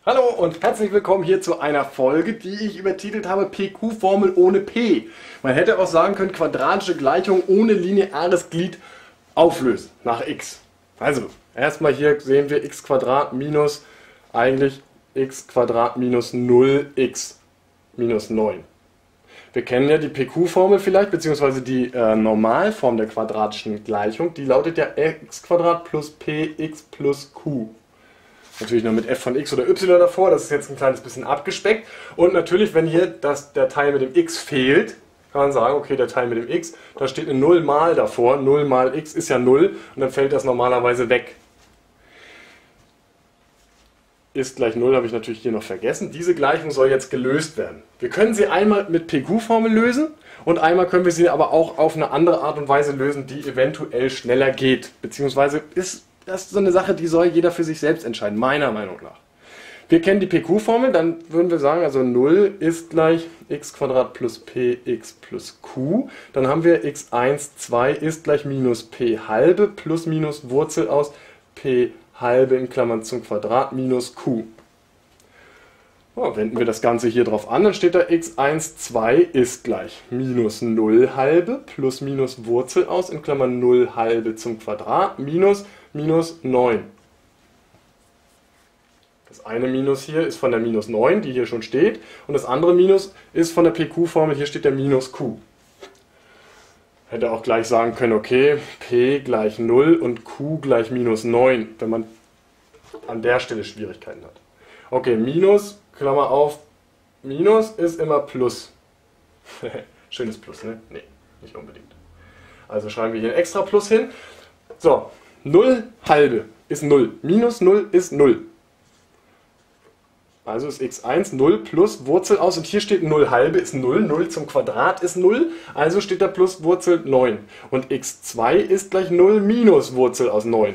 Hallo und herzlich willkommen hier zu einer Folge, die ich übertitelt habe PQ-Formel ohne P. Man hätte auch sagen können, quadratische Gleichung ohne lineares Glied auflösen nach x. Also, erstmal hier sehen wir x² minus eigentlich x² minus 0x minus 9. Wir kennen ja die PQ-Formel vielleicht, beziehungsweise die Normalform der quadratischen Gleichung. Die lautet ja x² plus px plus q. Natürlich noch mit f von x oder y davor, das ist jetzt ein kleines bisschen abgespeckt. Und natürlich, wenn hier der Teil mit dem x fehlt, kann man sagen, okay, der Teil mit dem x, da steht eine 0 mal davor, 0 mal x ist ja 0 und dann fällt das normalerweise weg. Ist gleich 0 habe ich natürlich hier noch vergessen. Diese Gleichung soll jetzt gelöst werden. Wir können sie einmal mit PQ-Formel lösen und einmal können wir sie aber auch auf eine andere Art und Weise lösen, die eventuell schneller geht. Beziehungsweise ist das so eine Sache, die soll jeder für sich selbst entscheiden, meiner Meinung nach. Wir kennen die PQ-Formel, dann würden wir sagen, also 0 ist gleich x² plus px plus q. Dann haben wir x1, 2 ist gleich minus p halbe plus minus Wurzel aus p halbe in Klammern zum Quadrat minus q. Ja, wenden wir das Ganze hier drauf an, dann steht da x1, 2 ist gleich minus 0 halbe plus minus Wurzel aus in Klammern 0 halbe zum Quadrat minus 9. Das eine Minus hier ist von der minus 9, die hier schon steht, und das andere Minus ist von der PQ-Formel, hier steht der minus q. Hätte auch gleich sagen können, okay, p gleich 0 und q gleich minus 9, wenn man an der Stelle Schwierigkeiten hat. Okay, Minus, Klammer auf, Minus ist immer Plus. Schönes Plus, ne? Nee, nicht unbedingt. Also schreiben wir hier ein extra Plus hin. So, 0 halbe ist 0, minus 0 ist 0. Also ist x1 0 plus Wurzel aus und hier steht 0 halbe ist 0, 0 zum Quadrat ist 0, also steht da plus Wurzel 9. Und x2 ist gleich 0 minus Wurzel aus 9.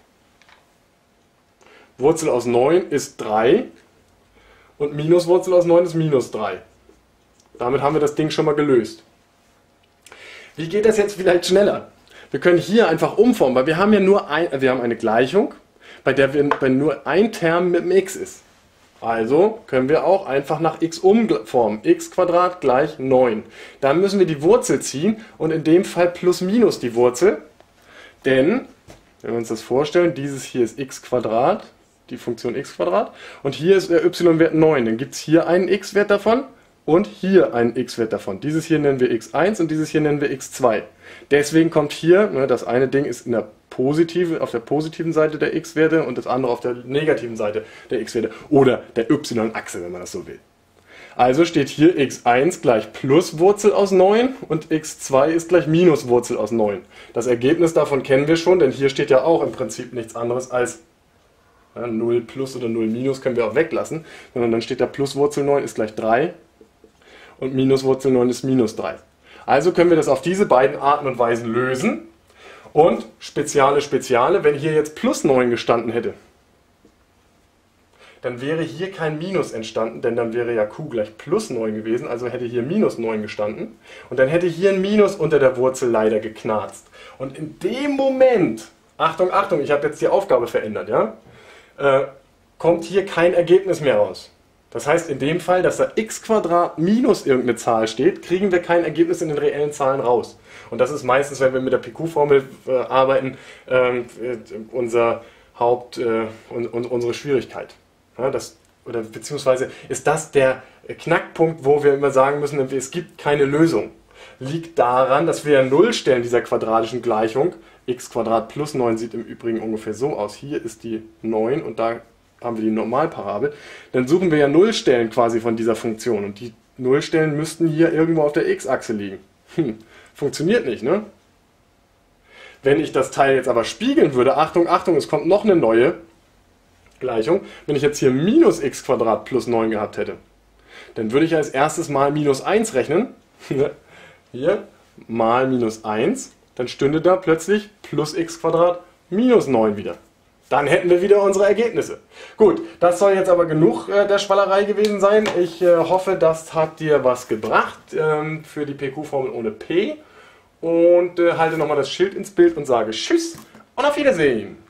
Wurzel aus 9 ist 3 und minus Wurzel aus 9 ist minus 3. Damit haben wir das Ding schon mal gelöst. Wie geht das jetzt vielleicht schneller? Wir können hier einfach umformen, weil wir haben ja nur wir haben eine Gleichung, bei der nur ein Term mit dem x ist. Also können wir auch einfach nach x umformen. x² gleich 9. Dann müssen wir die Wurzel ziehen und in dem Fall plus minus die Wurzel. Denn, wenn wir uns das vorstellen, dieses hier ist x², die Funktion x², und hier ist der y-Wert 9. Dann gibt es hier einen x-Wert davon und hier einen x-Wert davon. Dieses hier nennen wir x1 und dieses hier nennen wir x2. Deswegen kommt hier, das eine Ding ist auf der positiven Seite der x-Werte und das andere auf der negativen Seite der x-Werte oder der y-Achse, wenn man das so will. Also steht hier x1 gleich plus Wurzel aus 9 und x2 ist gleich minus Wurzel aus 9. Das Ergebnis davon kennen wir schon, denn hier steht ja auch im Prinzip nichts anderes als 0 plus oder 0 minus können wir auch weglassen, sondern dann steht da plus Wurzel 9 ist gleich 3 und minus Wurzel 9 ist minus 3. Also können wir das auf diese beiden Arten und Weisen lösen. Und Speziale, wenn hier jetzt plus 9 gestanden hätte, dann wäre hier kein Minus entstanden, denn dann wäre ja q gleich plus 9 gewesen, also hätte hier minus 9 gestanden. Und dann hätte hier ein Minus unter der Wurzel leider geknarzt. Und in dem Moment, Achtung, Achtung, ich habe jetzt die Aufgabe verändert, ja, kommt hier kein Ergebnis mehr raus. Das heißt in dem Fall, dass da x² minus irgendeine Zahl steht, kriegen wir kein Ergebnis in den reellen Zahlen raus. Und das ist meistens, wenn wir mit der PQ-Formel arbeiten, unsere Schwierigkeit. Ja, beziehungsweise ist das der Knackpunkt, wo wir immer sagen müssen, es gibt keine Lösung. Liegt daran, dass wir ja Nullstellen dieser quadratischen Gleichung, x² plus 9 sieht im Übrigen ungefähr so aus, hier ist die 9 und da haben wir die Normalparabel, dann suchen wir ja Nullstellen quasi von dieser Funktion und die Nullstellen müssten hier irgendwo auf der x-Achse liegen. Funktioniert nicht, ne? Wenn ich das Teil jetzt aber spiegeln würde, Achtung, Achtung, es kommt noch eine neue Gleichung, wenn ich jetzt hier minus x² plus 9 gehabt hätte, dann würde ich als erstes mal minus 1 rechnen, hier, mal minus 1, dann stünde da plötzlich plus x² minus 9 wieder. Dann hätten wir wieder unsere Ergebnisse. Gut, das soll jetzt aber genug der Schwallerei gewesen sein. Ich hoffe, das hat dir was gebracht für die PQ-Formel ohne P. Und halte nochmal das Schild ins Bild und sage Tschüss und auf Wiedersehen.